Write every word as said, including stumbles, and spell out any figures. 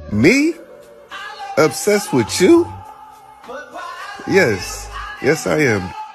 Me? Obsessed with you? Yes. Yes, I am.